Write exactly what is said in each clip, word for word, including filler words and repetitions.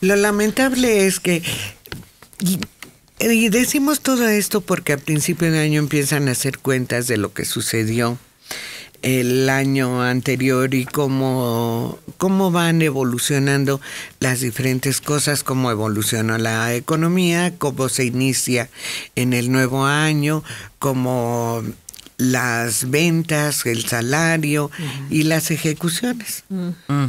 Lo lamentable es que, y, y decimos todo esto porque a principio de año empiezan a hacer cuentas de lo que sucedió el año anterior y cómo, cómo van evolucionando las diferentes cosas, cómo evolucionó la economía, cómo se inicia en el nuevo año, cómo las ventas, el salario uh-huh. y las ejecuciones. Uh-huh.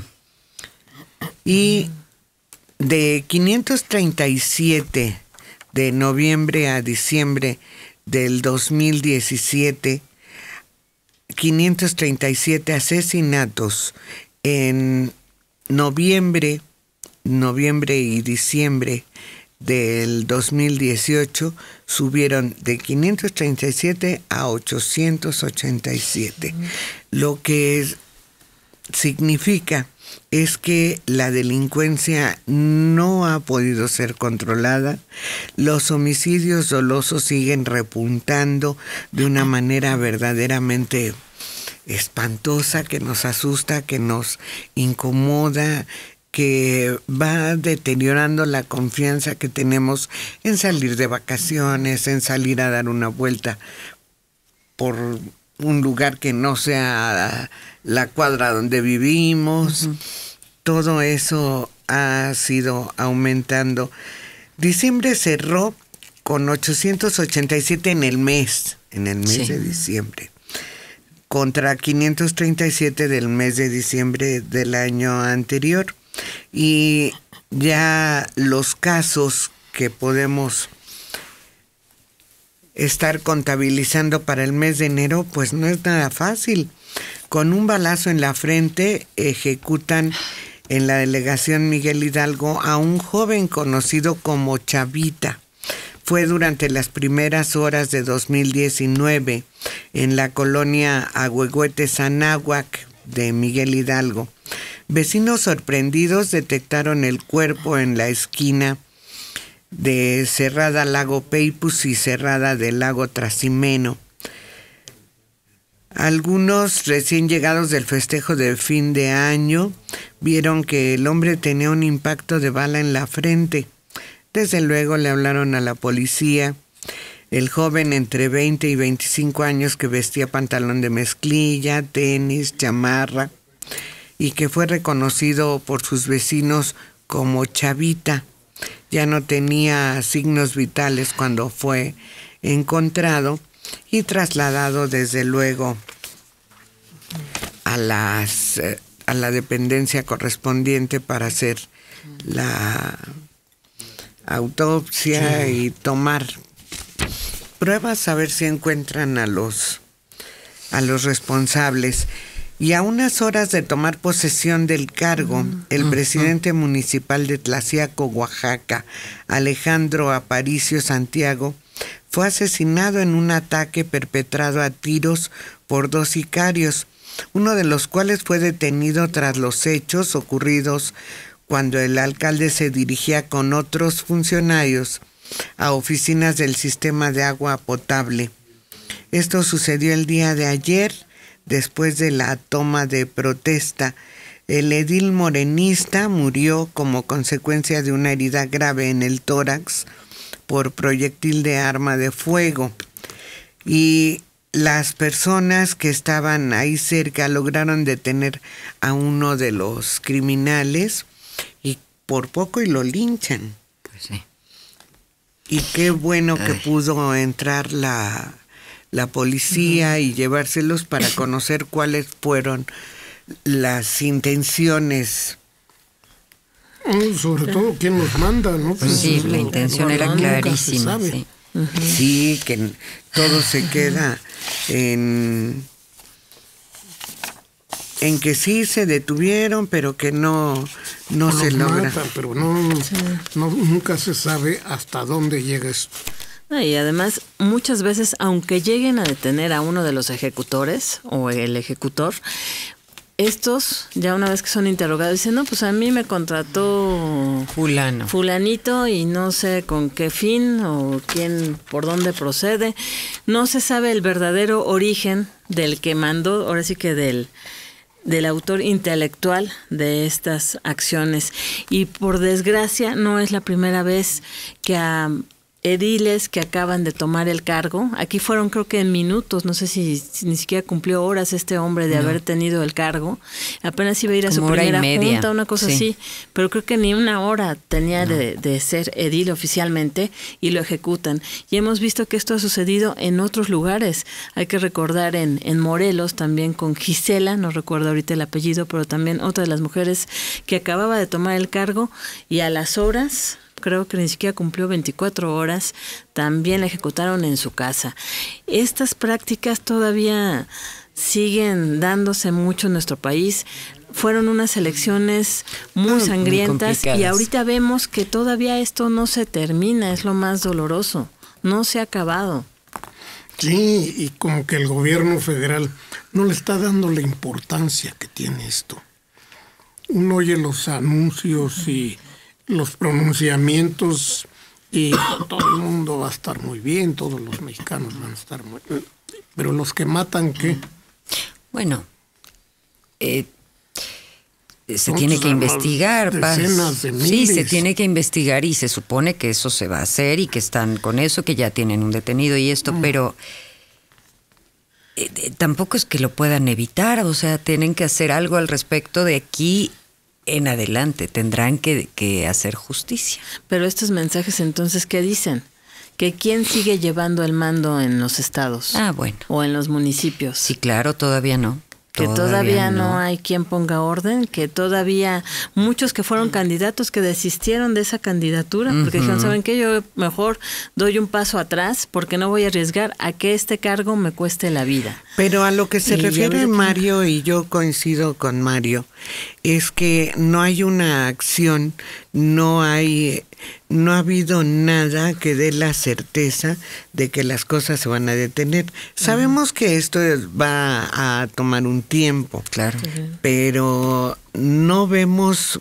Y de quinientos treinta y siete de noviembre a diciembre del dos mil diecisiete, quinientos treinta y siete asesinatos en noviembre, noviembre y diciembre del dos mil dieciocho subieron de quinientos treinta y siete a ochocientos ochenta y siete. Uh-huh. Lo que es, significa es que la delincuencia no ha podido ser controlada, los homicidios dolosos siguen repuntando de una manera verdaderamente espantosa, que nos asusta, que nos incomoda, que va deteriorando la confianza que tenemos en salir de vacaciones, en salir a dar una vuelta por un lugar que no sea la cuadra donde vivimos. Uh-huh. Todo eso ha sido aumentando. Diciembre cerró con ochocientos ochenta y siete en el mes, en el mes sí. de diciembre, contra quinientos treinta y siete del mes de diciembre del año anterior. Y ya los casos que podemos estar contabilizando para el mes de enero, pues no es nada fácil. Con un balazo en la frente ejecutan en la delegación Miguel Hidalgo a un joven conocido como Chavita. Fue durante las primeras horas de dos mil diecinueve en la colonia Ahuehuetes Anáhuac de Miguel Hidalgo. Vecinos sorprendidos detectaron el cuerpo en la esquina de Cerrada Lago Peipus y Cerrada del Lago Trasimeno. Algunos recién llegados del festejo de fin de año vieron que el hombre tenía un impacto de bala en la frente. Desde luego le hablaron a la policía. El joven entre veinte y veinticinco años que vestía pantalón de mezclilla, tenis, chamarra y que fue reconocido por sus vecinos como Chavita. Ya no tenía signos vitales cuando fue encontrado y trasladado desde luego a las a la dependencia correspondiente para hacer la autopsia sí. y tomar pruebas a ver si encuentran a los a los responsables. Y a unas horas de tomar posesión del cargo, mm, el mm, presidente mm. municipal de Tlaxiaco, Oaxaca, Alejandro Aparicio Santiago, fue asesinado en un ataque perpetrado a tiros por dos sicarios, uno de los cuales fue detenido tras los hechos ocurridos cuando el alcalde se dirigía con otros funcionarios a oficinas del sistema de agua potable. Esto sucedió el día de ayer, después de la toma de protesta. El edil morenista murió como consecuencia de una herida grave en el tórax por proyectil de arma de fuego. Y las personas que estaban ahí cerca lograron detener a uno de los criminales y por poco y lo linchan. Pues sí. Y qué bueno que Ay. pudo entrar la... la policía y llevárselos para conocer cuáles fueron las intenciones. Sobre todo quién los manda, ¿no? Pues sí, la intención era clarísima. Sí. Uh-huh. sí, que todo se queda en, en que sí se detuvieron, pero que no, no se logra. Matan, pero no, sí. no, nunca se sabe hasta dónde llega esto. Y además, muchas veces, aunque lleguen a detener a uno de los ejecutores o el ejecutor, estos, ya una vez que son interrogados, dicen, no, pues a mí me contrató fulano, fulanito y no sé con qué fin o quién, por dónde procede. No se sabe el verdadero origen del que mandó, ahora sí que del, del autor intelectual de estas acciones. Y por desgracia no es la primera vez que a ediles que acaban de tomar el cargo, aquí fueron creo que en minutos, no sé si, si ni siquiera cumplió horas este hombre de no. haber tenido el cargo, apenas iba a ir a Como su primera media. junta, una cosa sí. así, pero creo que ni una hora tenía no. de, de ser edil oficialmente y lo ejecutan. Y hemos visto que esto ha sucedido en otros lugares. Hay que recordar en, en Morelos también con Gisela, no recuerdo ahorita el apellido, pero también otra de las mujeres que acababa de tomar el cargo y a las horas, creo que ni siquiera cumplió veinticuatro horas, también la ejecutaron en su casa. Estas prácticas todavía siguen dándose mucho en nuestro país. Fueron unas elecciones muy ah, sangrientas muy y ahorita vemos que todavía esto no se termina, es lo más doloroso, no se ha acabado. Sí, y como que el gobierno federal no le está dando la importancia que tiene esto. Uno oye los anuncios y los pronunciamientos y todo el mundo va a estar muy bien, todos los mexicanos van a estar muy bien. Pero los que matan, ¿qué? Bueno, eh, se no, tiene que investigar. Decenas de miles. Sí, se tiene que investigar y se supone que eso se va a hacer y que están con eso, que ya tienen un detenido y esto, mm. pero eh, eh, tampoco es que lo puedan evitar, o sea, tienen que hacer algo al respecto de aquí en adelante, tendrán que, que hacer justicia. Pero estos mensajes entonces, ¿qué dicen? ¿Que quién sigue llevando el mando en los estados? Ah, bueno. ¿O en los municipios? Sí, claro, todavía no. Que todavía, todavía no. no hay quien ponga orden, que todavía muchos que fueron candidatos que desistieron de esa candidatura, porque uh-huh. dijeron, ¿saben qué? Yo mejor doy un paso atrás porque no voy a arriesgar a que este cargo me cueste la vida. Pero a lo que se y refiere Mario, y yo coincido con Mario, es que no hay una acción, no hay, no ha habido nada que dé la certeza de que las cosas se van a detener. Sabemos uh-huh. que esto va a tomar un tiempo, claro, uh-huh. pero no vemos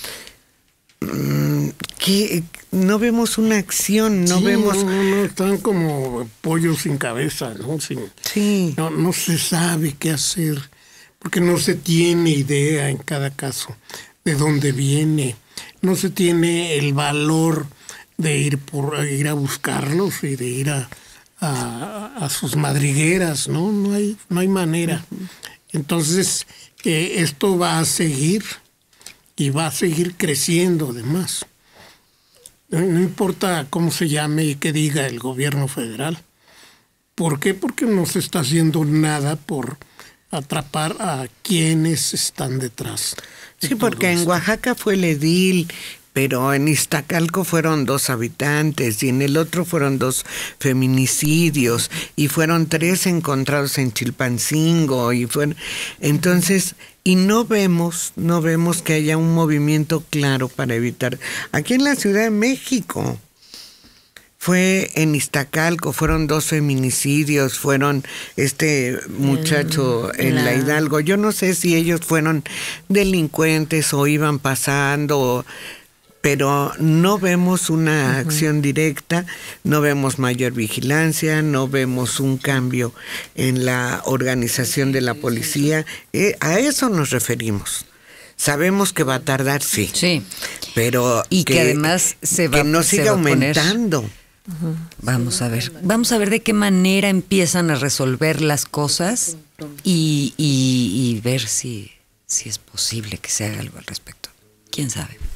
mmm, que no vemos una acción, no sí, vemos. No, no, no, están como pollos sin cabeza, ¿no? Sin, sí. No, no se sabe qué hacer, porque no se tiene idea en cada caso de dónde viene, no se tiene el valor de ir por ir a buscarlos y de ir a, a, a sus madrigueras, ¿no? No hay, no hay manera. Entonces, eh, esto va a seguir y va a seguir creciendo además. No, no importa cómo se llame y qué diga el gobierno federal. ¿Por qué? Porque no se está haciendo nada por atrapar a quienes están detrás. Sí, porque en Oaxaca fue el edil, pero en Iztacalco fueron dos habitantes y en el otro fueron dos feminicidios y fueron tres encontrados en Chilpancingo y fueron entonces y no vemos no vemos que haya un movimiento claro para evitar. Aquí en la Ciudad de México fue en Iztacalco, fueron dos feminicidios, fueron este muchacho en la... la Hidalgo. Yo no sé si ellos fueron delincuentes o iban pasando, pero no vemos una uh-huh. acción directa, no vemos mayor vigilancia, no vemos un cambio en la organización de la policía. Eh, a eso nos referimos. Sabemos que va a tardar, sí. Sí. Pero y que, que además se va, que no siga aumentando. Uh-huh. Vamos a ver, vamos a ver de qué manera empiezan a resolver las cosas y, y, y ver si, si es posible que se haga algo al respecto. ¿Quién sabe?